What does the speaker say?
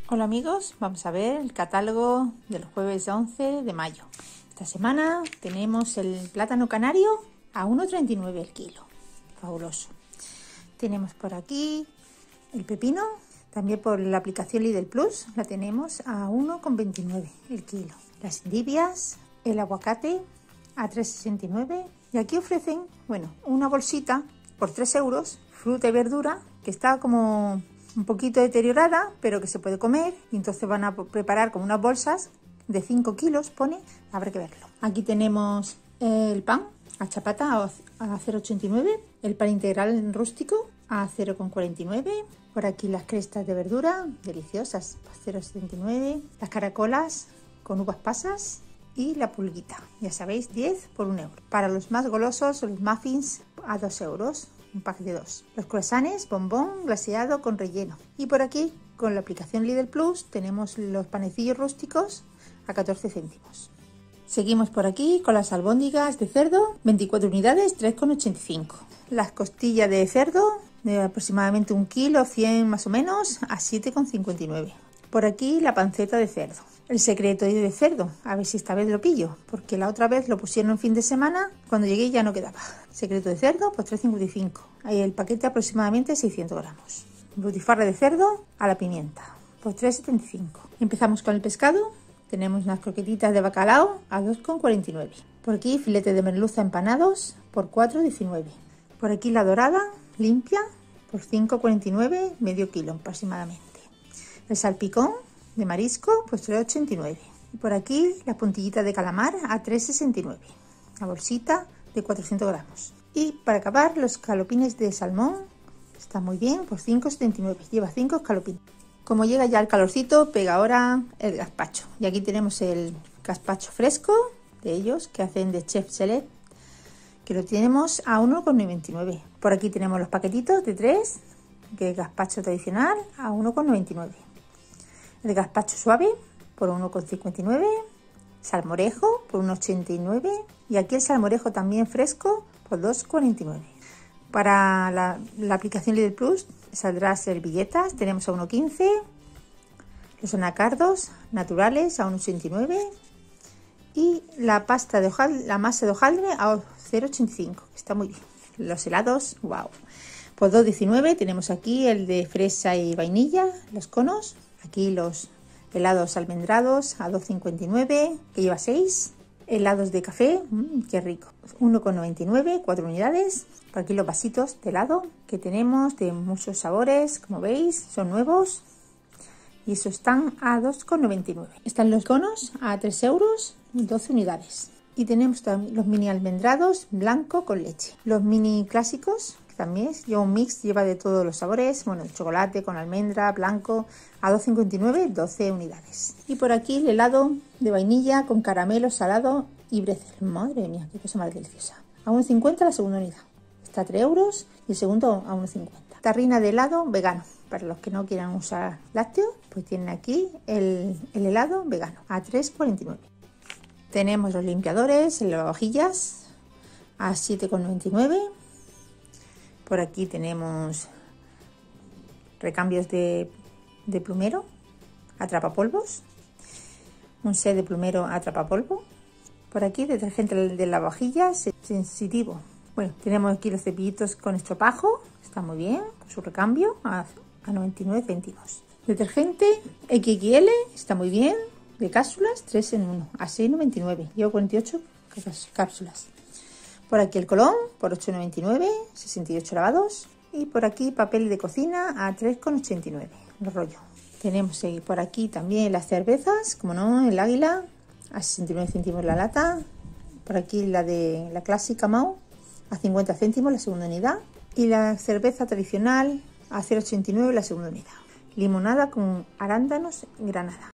Hola amigos, vamos a ver el catálogo del jueves 11 de mayo. Esta semana tenemos el plátano canario a 1,39 el kilo, fabuloso. Tenemos por aquí el pepino, también por la aplicación Lidl Plus, la tenemos a 1,29 el kilo. Las endivias, el aguacate a 3,69 y aquí ofrecen, una bolsita por 3 euros, fruta y verdura, que está como un poquito deteriorada, pero que se puede comer, y entonces van a preparar como unas bolsas de 5 kilos, pone, habrá que verlo. Aquí tenemos el pan a chapata a 0,89, el pan integral rústico a 0,49, por aquí las crestas de verdura, deliciosas, a 0,79, las caracolas con uvas pasas y la pulguita, ya sabéis, 10 por 1 euro. Para los más golosos, los muffins a 2 euros. Un pack de 2. Los croissants, bombón glaseado con relleno. Y por aquí, con la aplicación Lidl Plus, tenemos los panecillos rústicos a 14 céntimos. Seguimos por aquí con las albóndigas de cerdo, 24 unidades, 3,85. Las costillas de cerdo, de aproximadamente 1 kilo, 100 más o menos, a 7,59. Por aquí la panceta de cerdo. El secreto de cerdo, a ver si esta vez lo pillo, porque la otra vez lo pusieron en fin de semana, cuando llegué ya no quedaba. Secreto de cerdo, pues 3,55. Ahí el paquete aproximadamente 600 gramos. Butifarra de cerdo a la pimienta, pues 3,75. Empezamos con el pescado, tenemos unas croquetitas de bacalao a 2,49. Por aquí filete de merluza empanados por 4,19. Por aquí la dorada, limpia, por 5,49, medio kilo aproximadamente. El salpicón de marisco, pues 3,89. Y por aquí la puntillita de calamar a 3,69. La bolsita de 400 gramos. Y para acabar, los escalopines de salmón, está muy bien, por 5,79. Lleva 5 escalopines. Como llega ya el calorcito, pega ahora el gazpacho. Y aquí tenemos el gazpacho fresco de ellos, que hacen de Chef Select, que lo tenemos a 1,99. Por aquí tenemos los paquetitos de 3, que es gazpacho tradicional, a 1,99. El gazpacho suave por 1,59, salmorejo por 1,89 y aquí el salmorejo también fresco por 2,49. Para la aplicación Lidl Plus saldrá servilletas, tenemos a 1,15, los anacardos naturales a 1,89 y la pasta de hojaldre, la masa de hojaldre a 0,85, está muy bien. Los helados, wow, por 2,19 tenemos aquí el de fresa y vainilla, los conos. Aquí los helados almendrados a 2,59, que lleva 6. Helados de café, qué rico. 1,99, 4 unidades. Por aquí los vasitos de helado que tenemos de muchos sabores, como veis, son nuevos. Y eso están a 2,99. Están los conos a 3 euros, 12 unidades. Y tenemos también los mini almendrados blanco con leche. Los mini clásicos, también lleva un mix, lleva de todos los sabores, el chocolate con almendra, blanco, a 2,59, 12 unidades. Y por aquí el helado de vainilla con caramelo salado y brezel. Madre mía, qué cosa más deliciosa. A 1,50 la segunda unidad. Está a 3 euros y el segundo a 1,50. Tarrina de helado vegano. Para los que no quieran usar lácteos, pues tienen aquí el helado vegano a 3,49. Tenemos los limpiadores, el lavavajillas a 7,99. Por aquí tenemos recambios de plumero, atrapapolvos, un set de plumero atrapapolvo. Por aquí detergente de lavavajillas sensitivo. Tenemos aquí los cepillitos con estropajo, está muy bien, con su recambio a 99 céntimos. Detergente XXL, está muy bien, de cápsulas, 3 en 1, a 6,99, llevo 48 cápsulas. Por aquí el colón por 8,99, 68 lavados. Y por aquí papel de cocina a 3,89, el rollo. Tenemos por aquí también las cervezas, como no, el águila a 69 céntimos la lata. Por aquí la clásica Mau a 50 céntimos la segunda unidad. Y la cerveza tradicional a 0,89 la segunda unidad. Limonada con arándanos granada.